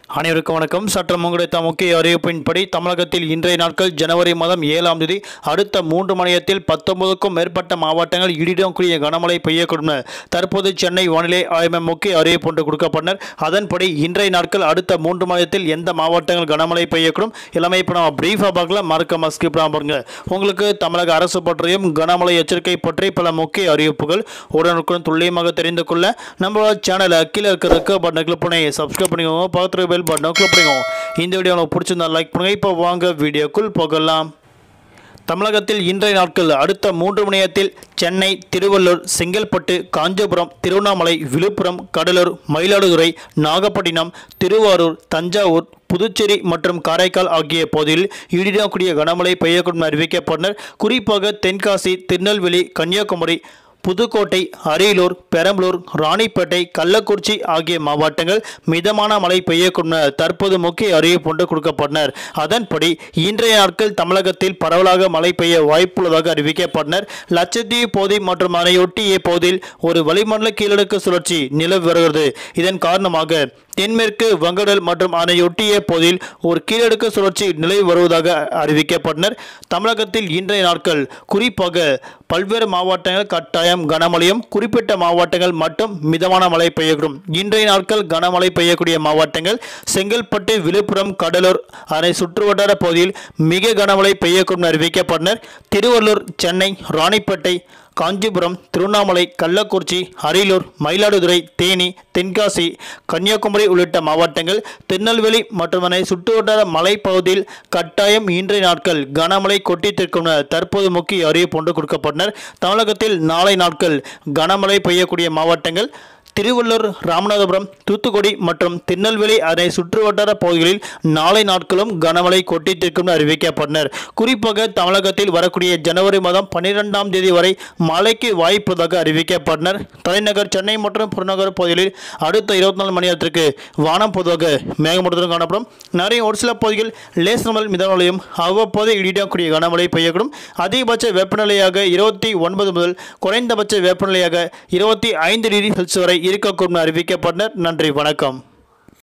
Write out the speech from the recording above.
அனைவருக்கும் வணக்கம். சற்றம் உங்களுடைய முக்கிய அறிவிப்பின்படி தமிழகத்தில் இன்றைய நாட்கள் ஜனவரி மாதம் 7ஆம் தேதி அடுத்த 3 மணி நேரத்தில் 19க்கும் மேற்பட்ட மாவட்டங்கள் இடியுடன் கூடிய கனமழை பெய்யக்கூடும். தற்போது சென்னை வானிலை ஆய்வு மையம் முக்கிய அறிவிப்பு ஒன்று கொடுக்கப்பட்டனர். அதன்படி இன்றைய நாட்கள் அடுத்த 3 மணி நேரத்தில் எந்த மாவட்டங்கள் கனமழை பெய்யக்கூடும் எல்லாமே இப்போ நம்ம பிரீஃபாக பார்க்கலாம். மறக்காம ஸ்கிப் பண்ணாம பாருங்க. உங்களுக்கு தமிழக அரசு பற்றியும் கனமழை எச்சரிக்கை பற்றி பல முக்கிய அறிவிப்புகள் உடனுக்குடன் துல்லியமாக தெரிந்து கொள்ள நம்மளோட சேனலை கீழே இருக்கிற பட்டனை கிளிக் பண்ணி சப்ஸ்கிரைப் பண்ணிக்கோங்க. பக்கத்தில் பட்டன் கிளிக் பண்ணுங்க. இந்த வீடியோ உங்களுக்கு பிடிச்சிருந்தா லைக் பண்ணுங்க. இப்போ வாங்க வீடியோக்குள் போகலாம். தமிழகத்தில் இன்றைய நாட்கள் அடுத்த 3 மணி நேரத்தில் சென்னை, திருவள்ளூர், செங்கல்பட்டு, காஞ்சிபுரம், திருவண்ணாமலை, விழுப்புரம், கடலூர், மயிலாடுதுறை, நாகப்பட்டினம், திருவாரூர், தஞ்சாவூர், புதுச்சேரி மற்றும் காரைக்கால் ஆகிய பகுதிகளில் இடியுடன் கூடிய கனமழை பெய்யக்கூடும் அறிவிக்கப்பட்டனர். குறிப்பாக தென்காசி, திருநெல்வேலி, கன்னியாகுமரி, புதுக்கோட்டை, அரியலூர், பெரம்பலூர், ராணிப்பேட்டை, கள்ளக்குறிச்சி ஆகிய மாவட்டங்கள் மிதமான மழை பெய்யக்கூடும் தற்போது முக்கிய அறிவிப்பு ஒன்று கொடுக்கப்பட்டனர். அதன்படி இன்றைய நாட்கள் தமிழகத்தில் பரவலாக மழை பெய்ய வாய்ப்புள்ளதாக அறிவிக்கப்பட்டனர். லட்சத்தீவு பகுதி மற்றும் அதனையொட்டிய பகுதியில் ஒரு வளிமண்டல கீழடுக்கு சுழற்சி நிலவி வருகிறது. இதன் காரணமாக தென்மேற்கு வங்கடல் மற்றும் அதனையொட்டிய பகுதியில் ஒரு கீழடுக்கு சுழற்சி நிலவி வருவதாக அறிவிக்கப்பட்டனர். தமிழகத்தில் இன்றைய நாட்கள் குறிப்பாக பல்வேறு மாவட்டங்கள் கட்டாயம் கனமழையும், குறிப்பிட்ட மாவட்டங்கள் மட்டும் மிதமான மழை பெய்யக்கூடும். இன்றைய நாட்கள் கனமழை பெய்யக்கூடிய மாவட்டங்கள் செங்கல்பட்டு, விழுப்புரம், கடலூர் அதனை சுற்றுவட்டார பகுதியில் மிக கனமழை பெய்யக்கூடும் அறிவிக்கப்பட்டனர். திருவள்ளூர், சென்னை, ராணிப்பேட்டை, காஞ்சிபுரம், திருவண்ணாமலை, கள்ளக்குறிச்சி, அரியலூர், மயிலாடுதுறை, தேனி, தென்காசி, கன்னியாகுமரி உள்ளிட்ட மாவட்டங்கள், திருநெல்வேலி மற்றும் அதனை சுற்றுவட்டார மலைப்பகுதியில் கட்டாயம் இன்றைய நாட்கள் கனமழை கொட்டித்திருக்கும் தற்போது முக்கிய அறிவிப்பு ஒன்று கொடுக்கப்பட்டனர். தமிழகத்தில் நாளை நாட்கள் கனமழை பெய்யக்கூடிய மாவட்டங்கள் திருவள்ளூர், ராமநாதபுரம், தூத்துக்குடி மற்றும் திருநெல்வேலி அதனை சுற்றுவட்டார பகுதிகளில் நாளை நாட்களும் கனமழை கொட்டித்திருக்கும் அறிவிக்கப்பட்டனர். குறிப்பாக தமிழகத்தில் வரக்கூடிய ஜனவரி மாதம் 12ஆம் தேதி வரை மழைக்கு வாய்ப்புள்ளதாக அறிவிக்கப்பட்டனர். தலைநகர் சென்னை மற்றும் புறநகர் பகுதிகளில் அடுத்த 24 மணி நேரத்திற்கு வானம் பொதுவாக மேகமூட்டத்துடன் காணப்படும். நிறைய ஒரு சில பகுதிகள் லேசான முதல் மிதமான மழையும் அவ்வப்போது இடியுடன் கனமழை பெய்யக்கூடும். அதிகபட்ச வெப்பநிலையாக 29 முதல் குறைந்தபட்ச வெப்பநிலையாக 25 டிகிரி செல்சியஸ் வரை இருக்கக்கூடும் அறிவிக்கப்பட்டனர். நன்றி, வணக்கம்.